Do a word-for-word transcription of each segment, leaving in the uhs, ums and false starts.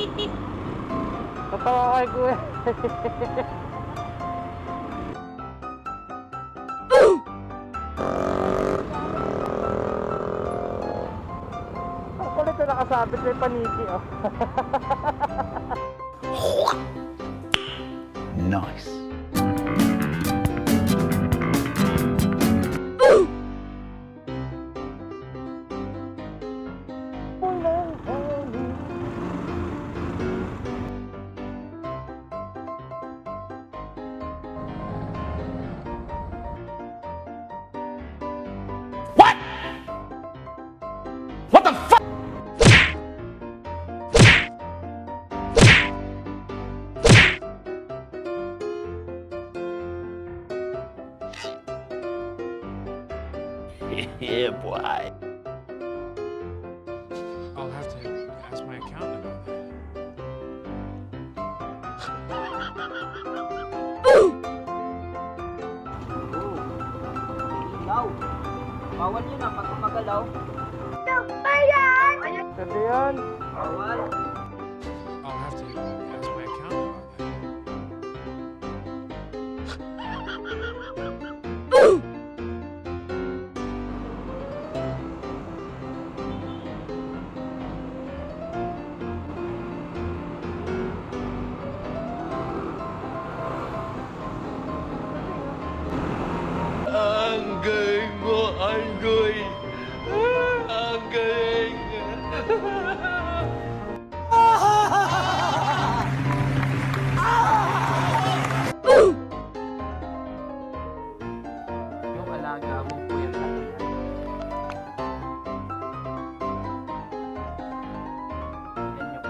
Tatawa kay kuya. Ang kulit na nakasabit may paniki oh. Nice. What? What the fuck? Yeah, boy. I'll have to ask my accountant about that. Ilaw. Bawal yun ah, pag kumagalaw. Pwede yan. Bawal. I'll have to ask my accountant about that. Ang galing mo, Anggoy. Ang galing. Yung alaga mo po yan na yan. Yan niyo po.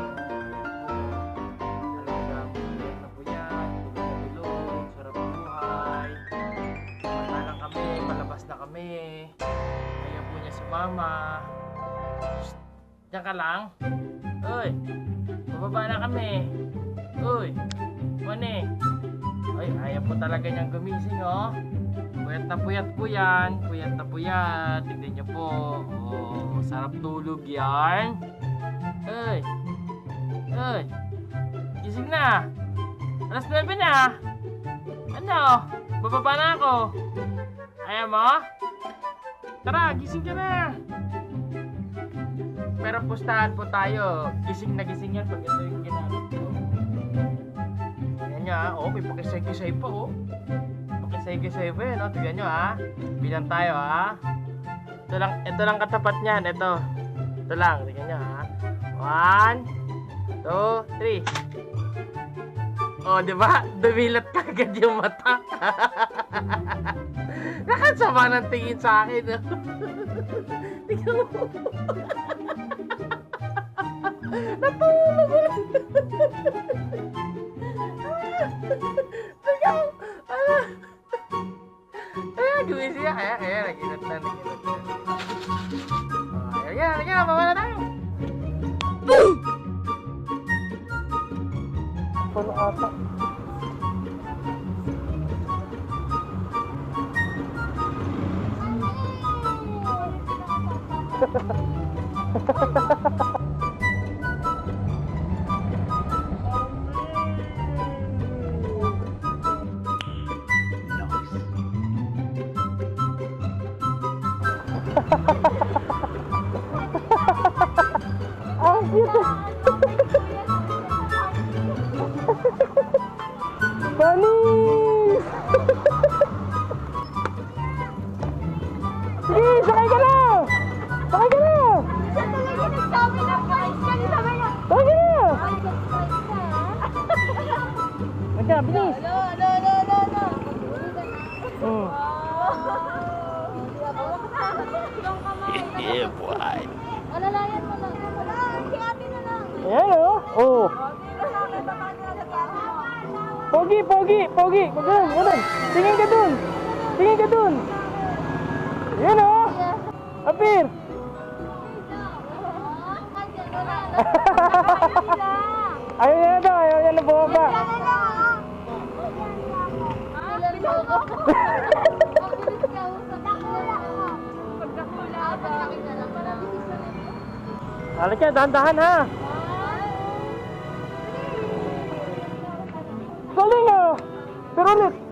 Alaga mo yan na po yan. Tulog-tulog, sarap buhay. Mata lang kami, palabas na kami. Ayaw po niya sumama. Shh, diyan ka lang. Uy, bababa na kami. Uy, Mone. Ay, ayaw po talaga niyang gumising, oh. Puyat na puyat po yan. Puyat na puyat. Tignan niyo po. Oh, sarap tulog yan. Uy. Uy. Gising na. Alas nuwebe na. Ano? Bababa na ako. Ayaw mo? Tara, gising ka na. Pero pustahan po tayo. Gising na gising yan pag ito yung ginamit ko. Tignan nyo ha. Oh, may pakisay-kisay pa oh. Pakisay-kisay pa yun. Oh. Tignan nyo ha. Bilang tayo ha. Ito lang, ito lang katapat niyan. Ito. Ito lang. Tignan nyo ha. One, two, three. Oh, di ba? Dumilat kagad yung mata. Nakasama ng tingin sa akin. Tingnan mo. Natulog ulit. Tingnan mo. Ano? Ayan, gumising niya. Ayan, ayan. Naginat na, naginat na. Oh, ayan, ayan. Baba na tayo. Ano ata? Ang cute! Bunny! Sige, sakay ka na! Sakay ka na! Sakay ka na! Magka, bilis! Hmm. Yeah, boy. Alalayan mo lang. Wala, si ate na lang. Ayan o! Oh! Pogi, pogi, pogi! Ganun, ganun! Tingin ka dun! Tingin ka dun! Ayan o! Apir! Ayaw yan daw, ayaw yan na bumaba. Halika, dahan-dahan ha! galing ah. Pero ulit.